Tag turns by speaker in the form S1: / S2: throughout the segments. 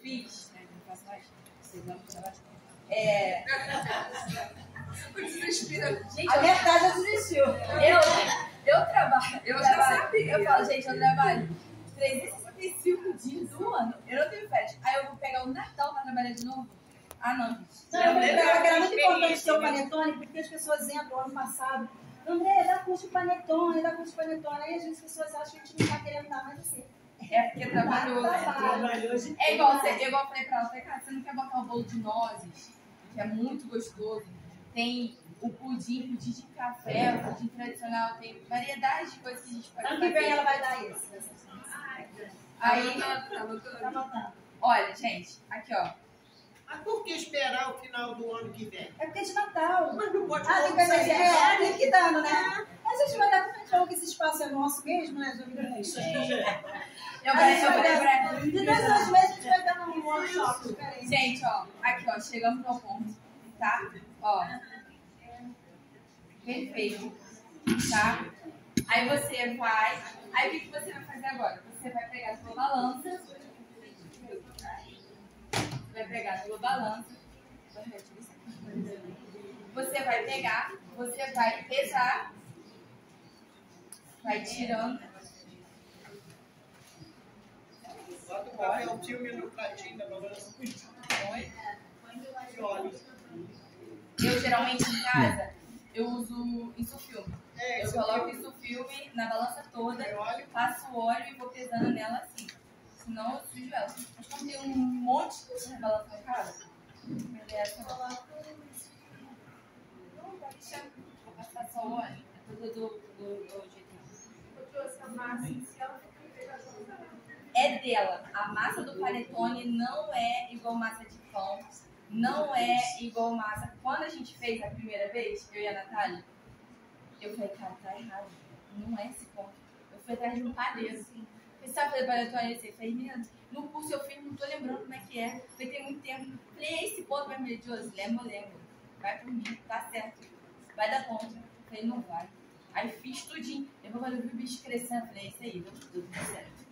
S1: fiz, né? Não faço mais, vocês vão trabalhar. Gente,
S2: a metade já desistiu.
S1: Eu trabalho. Eu
S3: já
S1: trabalho.
S3: sabia.
S1: Eu falo, gente, eu trabalho 365 dias do ano. Eu não tenho férias. Aí eu vou pegar o Natal pra trabalhar de novo. Ah, não, gente.
S2: Não, era muito importante ter o panetone, porque as pessoas entram ano passado. André, dá curso de panetone, dá curso de panetone. Aí às vezes as pessoas acham que a gente não tá querendo dar, mas assim.
S1: É porque trabalhou. É igual eu falei pra ela, cara, você não quer botar o bolo de nozes, que é muito gostoso. Tem o pudim de café, o pudim tradicional, tem variedade de coisas que a gente pode fazer.
S2: Ano que vem ela vai dar isso.
S1: Aí,
S2: tá anotando.
S1: Olha, gente, aqui ó.
S4: Mas por que esperar o final do ano que vem?
S2: É porque é de Natal.
S4: Mas não pode
S2: tem que tem que dando, né? Mas a gente vai dar como falou que esse espaço é nosso mesmo, né? De 2 meses a gente vai dar um workshop diferente.
S1: Gente, ó, aqui ó, chegamos ao ponto, tá? Ó. Perfeito, tá? Aí você vai. Aí o que você vai fazer agora? Você vai pegar a sua balança. Vai pegar a sua balança. Você vai pegar, você vai pesar. Vai tirando.
S4: Bota o papelzinho no pratinho da balança.
S1: Eu geralmente em casa, eu uso isofilme. Eu coloco isofilme na balança toda, passo o óleo e vou pesando nela assim. Senão eu sujo ela. Mas como tem um monte de balança em casa, vou passar só o óleo. Do jeito.
S3: Eu trouxe a massa, se ela
S1: é dela. A massa do panetone não é igual massa de pão. Não é igual massa. Quando a gente fez a primeira vez, eu e a Natália, eu falei, cara, tá errado. Não é esse ponto. Eu fui atrás de um padeiro. Assim. Você sabe fazer panetone? Você fez, menina, no curso eu fiz, não tô lembrando como é que é. Foi tem muito tempo. Falei, esse ponto vai me dizer, lembro. Vai por mim, tá certo. Vai dar conta. Eu falei, não vai. Aí fiz tudinho. Depois quando eu vi o bicho crescendo, eu falei, isso aí, deu tudo certo.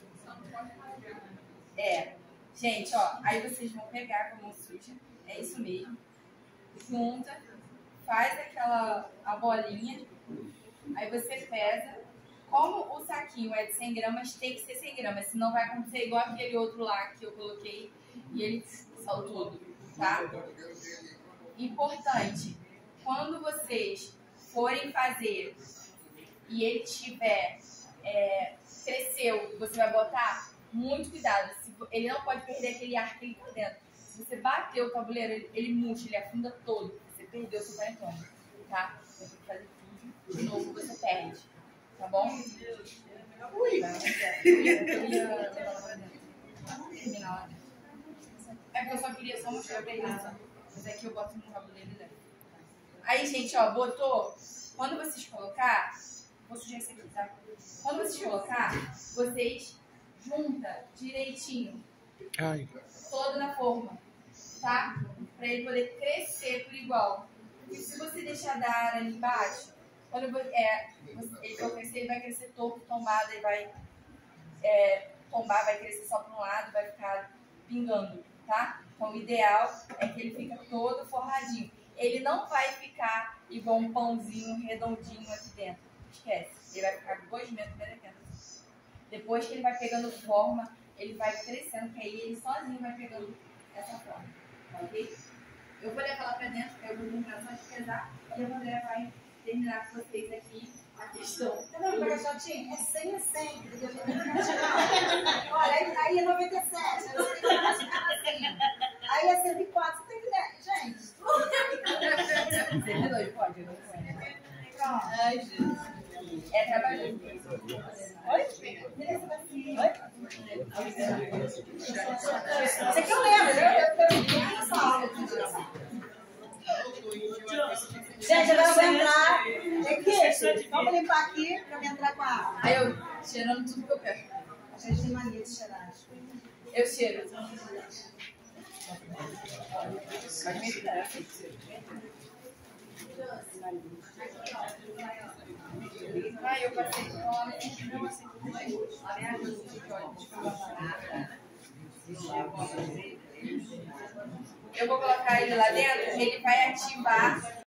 S1: Gente, ó, aí vocês vão pegar com a mão suja, é isso mesmo, junta, faz a bolinha, aí você pesa, como o saquinho é de 100 gramas, tem que ser 100 gramas, senão vai acontecer igual aquele outro lá que eu coloquei e ele saltou tudo, tá? Importante, quando vocês forem fazer e ele tiver, cresceu, você vai botar, muito cuidado, ele não pode perder aquele ar que ele tá dentro. Se você bater o tabuleiro, ele murcha, ele afunda todo. Você perdeu o seu panetone, tá? Você tem que fazer tudo de novo, você perde. Tá bom? Ui! É porque eu só queria só mostrar pra eles. Mas aqui eu boto no tabuleiro dele. Aí, gente, ó, botou. Quando vocês colocar, vou sujar isso aqui, tá? Quando vocês colocar, vocês junta direitinho. Todo na forma, tá? Pra ele poder crescer por igual. Porque se você deixar dar ar ali embaixo, quando ele for crescer, ele vai crescer torto, tombado, ele vai tombar, vai crescer só para um lado, vai ficar pingando, tá? Então o ideal é que ele fica todo forradinho. Ele não vai ficar igual um pãozinho redondinho aqui dentro. Esquece. Ele vai ficar 2 metros dentro. Depois que ele vai pegando forma, ele vai crescendo, que aí ele sozinho vai pegando essa forma. Ok? Eu vou levar lá pra dentro, eu vou comprar só de pesar, e a André vai terminar com vocês aqui a questão.
S2: Tá vendo, Pagachotinho? É 100 a 100, porque olha, aí é 97, aí você tem que imaginar assim. Aí é 104, você tem que dar. Gente.
S1: 102, pode? Não pode. Ai, Jesus. É trabalhoso.
S2: Oi? Você que eu lembro, eu essa aula. Gente, agora eu vou entrar. Equipe, vamos limpar aqui pra me entrar com a água.
S1: Aí eu cheirando tudo que eu quero.
S2: A gente tem mania de cheirar.
S1: Eu cheiro. Vai, eu passei fome. Eu vou colocar ele lá dentro, ele vai ativar